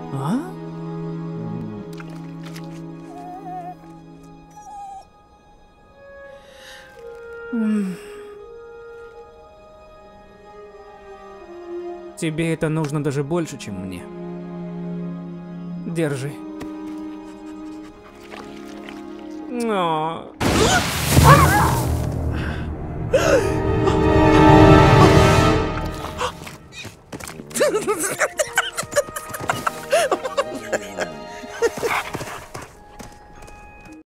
А? Тебе это нужно даже больше, чем мне. Держи. Но...